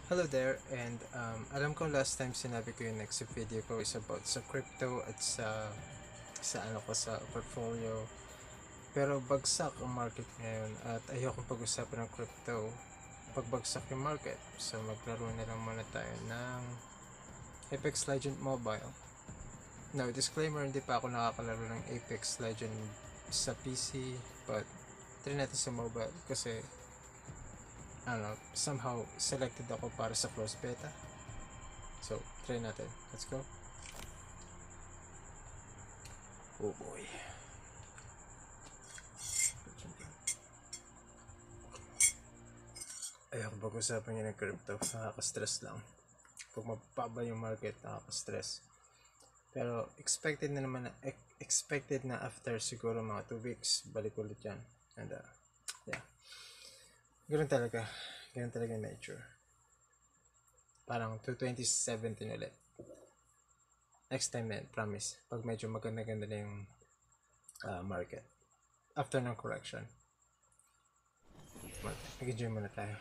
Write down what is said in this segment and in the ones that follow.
Hello there, and alam ko last time sinabi ko yung next video ko is about sa crypto at sa ano ko sa portfolio. Pero bagsak ang market ngayon at ayokong pag-usapan ng crypto pag bagsak yung market. So maglaro na lang muna tayo ng Apex Legend Mobile. Now, disclaimer, hindi pa ako nakakalaro ng Apex Legend sa PC, but try natin sa mobile kasi somehow selected ako para sa closed beta. So, try natin. Let's go. Oh boy. Ayoko pag-usapan yun ng crypto. Nakaka-stress lang. Pag mababa yung market, nakaka-stress. Pero expected na after siguro mga 2 weeks, balik ulit yan. And yeah. Ganun talaga yung nature. Parang to 2017 ulit. Next time na promise. Pag medyo maganda-ganda na yung market. After ng correction. Mag-enjoy muna tayo.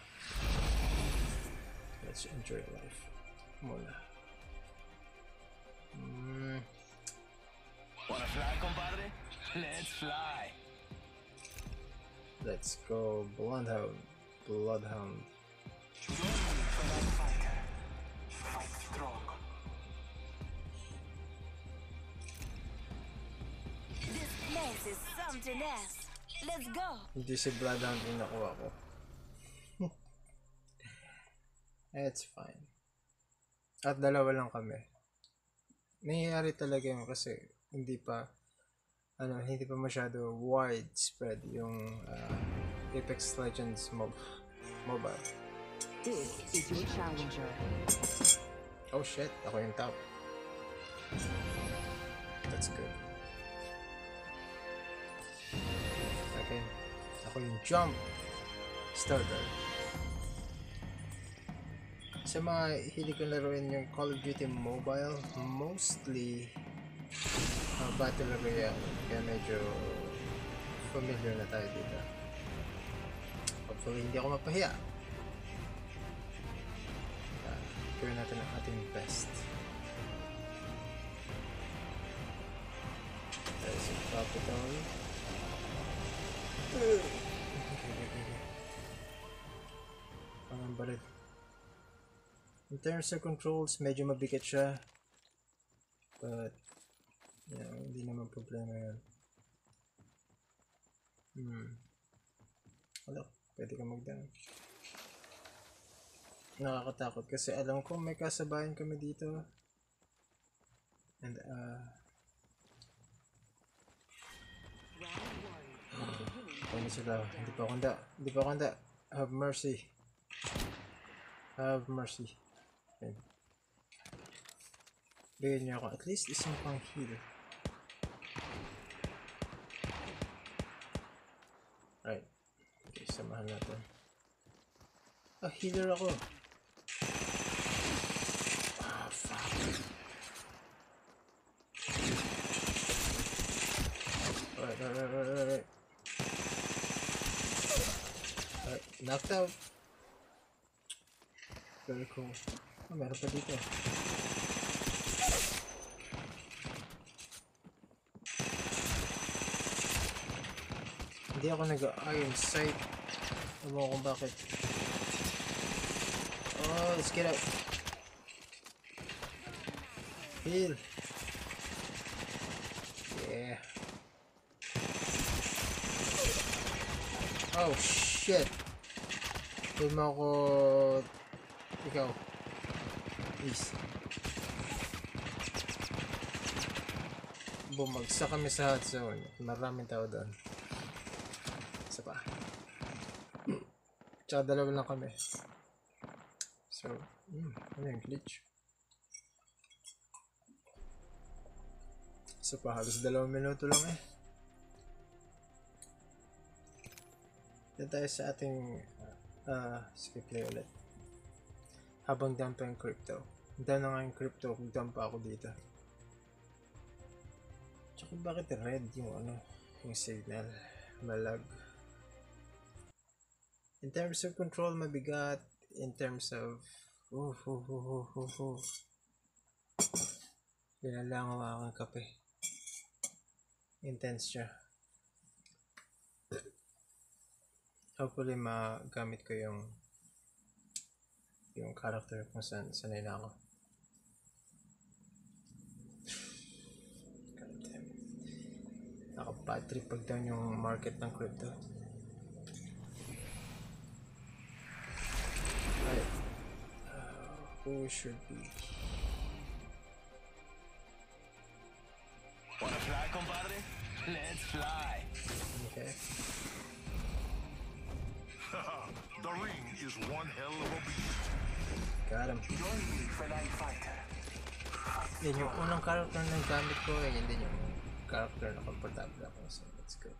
Let's enjoy life. Muna. Wanna fly, compadre? Let's fly. Let's go. Bloodhound. Fight strong. This place is something else. Let's go. Hindi si Bloodhound yung nakuha ko. It's fine. At dalawa lang kami. Nangyayari talaga yun kasi hindi pa masyado widespread yung Apex Legends mobile. This is your challenger. Oh shit, ako yung top. That's good. Okay, ako yung jump starter. Sa mga hilig kong laruin yung Call of Duty Mobile, mostly Battle Royale, kaya medyo familiar na tayo dito. Hopefully hindi ako mapahiya. Gawin natin ang ating best. There's a capital. Parang balit. In terms of controls, medyo mabigat siya. But, hindi naman problema yun. Wala, pwede ka mag-down. Nakakatakot kasi alam ko may kasabayan kami dito. And, ano sila? Hindi pa ako handa. Have mercy. Have mercy. Okay. Bigyan niyo ako at least isang pang heal. Right. Okay, samahan natin. Healer ako. Fuck. Alright. Knocked out. Very cool. Meron pa dito. Hindi ako nag-iron sight. Alam mo kung bakit. Oh, let's get out. Heal. Yeah. Oh, shit. Heal mo ako. Ikaw. Please. Bumagsak kami sa hot zone. Maraming tao doon. Isa pa. Tsaka dalawa lang kami. So, ano yung glitch? Isa pa, halos 2 minuto lang eh. Dito tayo sa ating skip play ulit. Habang down pa yung crypto. Down na nga yung crypto kung down pa ako dito. Tsaka bakit red yung yung signal? Malag. In terms of control, mabigat. In terms of Kailangan ko akong kape. Intense siya. Hopefully magamit ko yung character kung sanay na ako. God damn it. Naka-bad trip pag down yung market ng crypto. Alright. Who should be? Wanna fly, compadre? Let's fly. Okay. The ring is one hell of a beast. Got him. Join me, fellow fighter. Yan yung unang character na gamit ko. Yan din yung character na comfortable ako. So, let's go.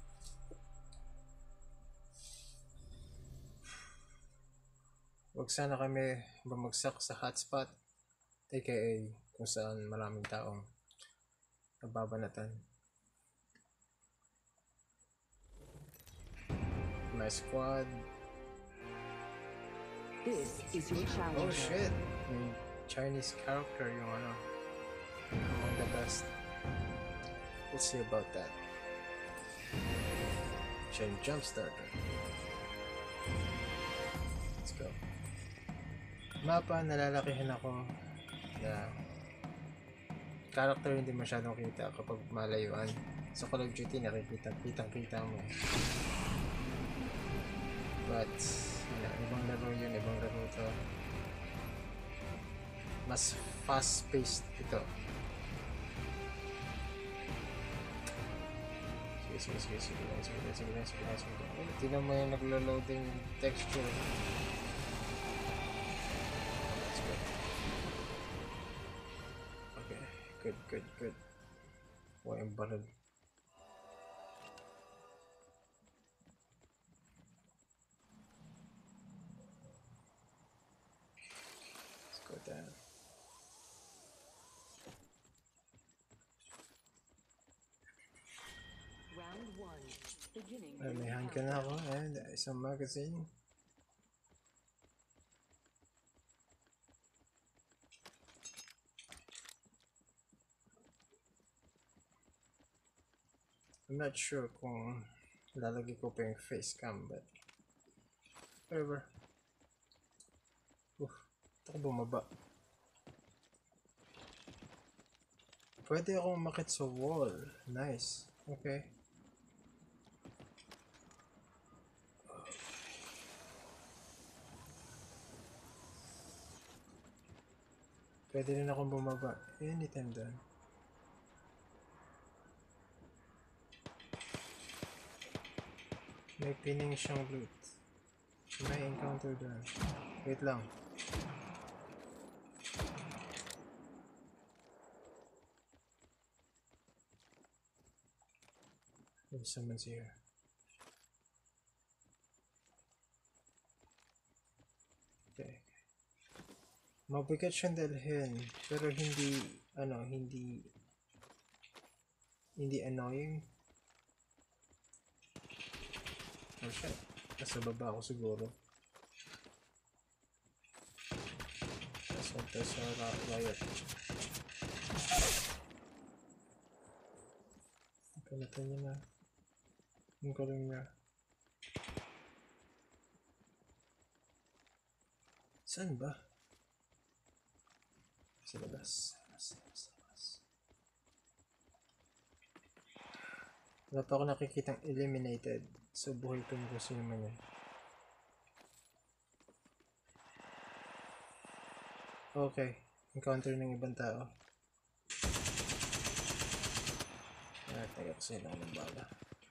Huwag sana kami bumagsak sa hotspot. AKA kung saan maraming taong nababanatan. My squad. This is your Oh challenger. shit! Yung Chinese character yung among the best. We'll see about that. Siya yung Jumpstarter. Let's go. Mapa, nalalakihan ako na character hindi masyadong kita kapag malayuan. Sa Call of Duty nakikita mo. But ibang laro yun, ibang laro to. Mas fast-paced ito. Sige. Tingnan mo yung naglo-loading texture. Let's go. Okay, good. Huwag yung baril. Let's go down. Round one. Beginning. Ay, may hand ka na ako. And isang magazine. I'm not sure kung lalagay ko pa yung face cam, but whatever. Ito ko bumaba. Pwede akong umakit sa wall. Nice. Okay. Pwede rin akong bumaba. Anytime doon. May pining siyang loot. May encounter doon. Wait lang. If someone's here. Okay. Mabigat siyang dalhin, pero hindi annoying. Oh shit, nasa baba ako siguro. Nasa riot. Pinatay niya na. Ang galing niya. Saan ba? Sa labas. Wala pa ako nakikitang eliminated. So buhay ko kung sino man yan. Okay. Encounter ng ibang tao. Tayo kasi lang ng bala.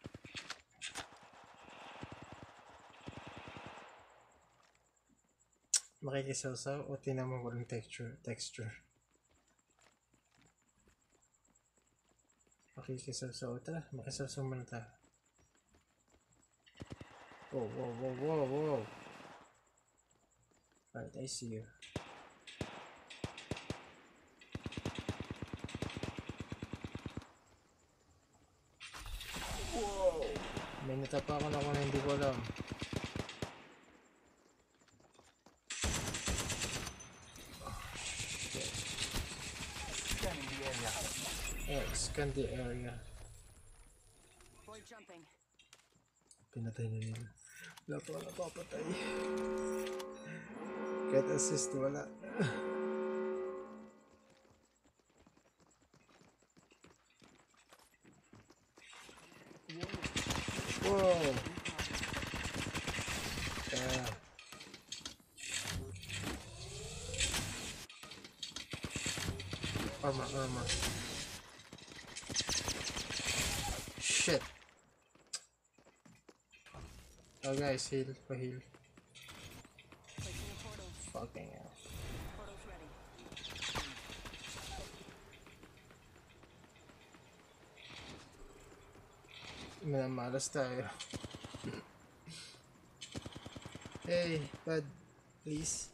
Makikisaw-saw o tinamang walang texture. Makikisaw-saw. Tara, makisaw-saw muna tayo. Whoa. Alright, I see you. Whoa! May natapakan ako na hindi ko alam. Scan the area. For jumping. Pinatay na nila. Wala pa napapatay. Kahit assist, wala. Wow! Armor. Shit! Oh guys, heal. Placing a portal. Fucking hell. Portal's ready. Minamalas tayo. Hey, bud. Please.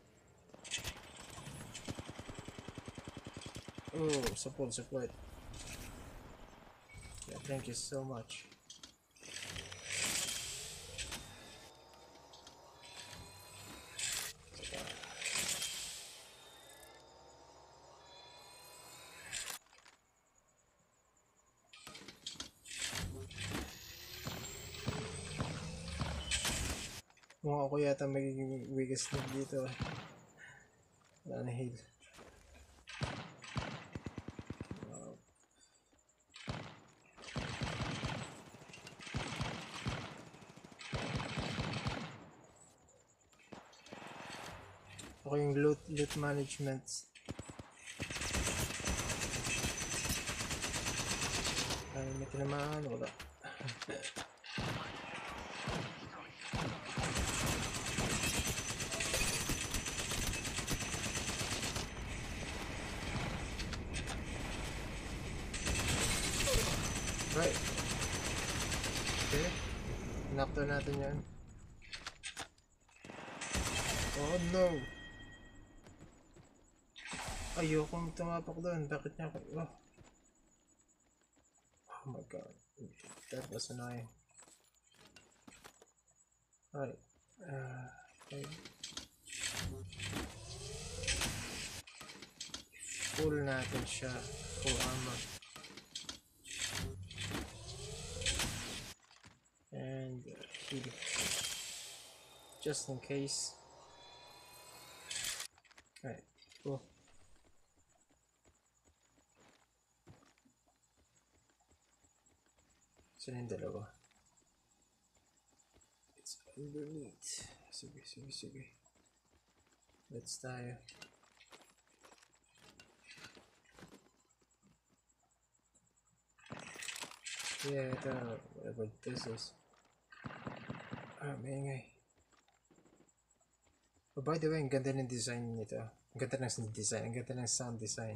Oh, support. Yeah, thank you so much. Mukha ako yata magiging weakest link dito. Wala na heal. Wow. Ako yung loot management. Ay, may tinamaan. Wala. Right. Okay. Knockdown natin yan. Oh no! Ayokong tumapak doon. Bakit niya ako... Oh my god. That was annoying. Alright. Okay. Full natin siya. Full armor. And heal. Just in case. Alright, cool. Saan yung dalawa? It's underneath. Sige. Let's tayo. Yeah, ito. Whatever this is. Maingay. Oh, by the way, ang ganda ng design nito. Ang ganda ng design. Ang ganda ng sound design.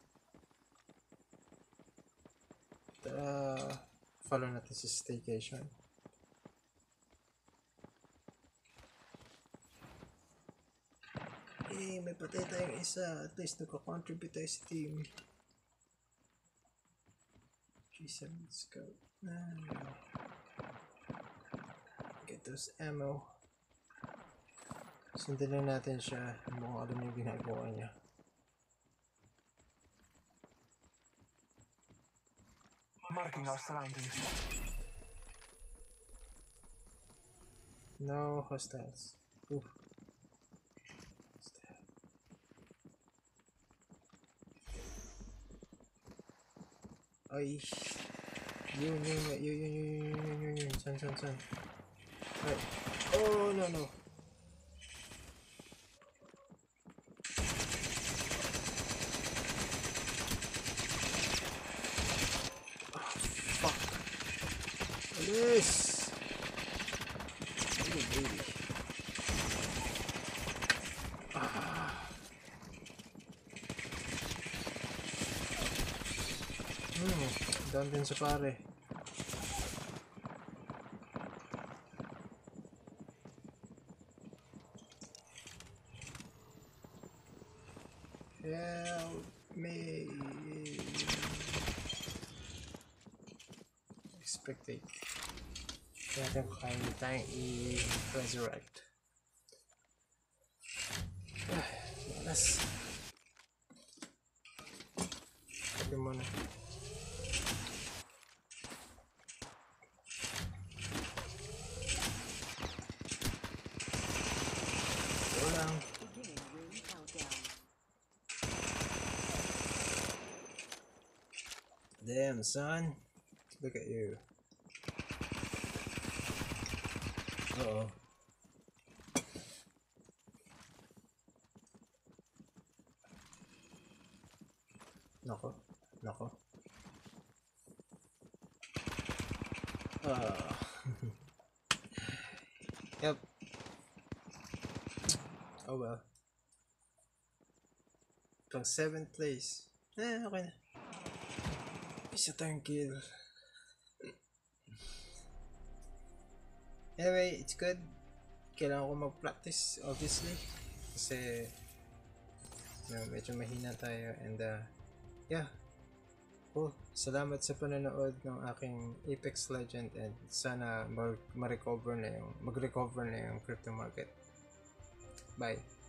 Follow natin si Staycation. May patay tayong isa. At least nagko-contribute tayo sa team. G7 scout. Get those ammo. Sundan lang natin siya. Mukhang alam yung ginagawa niya. Marking our surroundings. No hostiles. Oof. Ay. Yun. San. Right. Oh, no. Fuck. Yes. Oh, baby. Down din sa pare. Help me. Expectate. Kaya kaya tayong i-resurrect. Malas. Copy mo na. Go lang. Beginning ring countdown. Damn, son. Look at you. Uh-oh. Nako. Nako. Ah. Yep. Oh well. Pang 7th place. Okay na. Isa tayong kill. Anyway, it's good. Kailangan ko mag-practice, obviously. Kasi medyo mahina tayo. And yeah. Cool. Salamat sa panonood ng aking Apex Legend. And sana mag-recover na yung crypto market. Bye.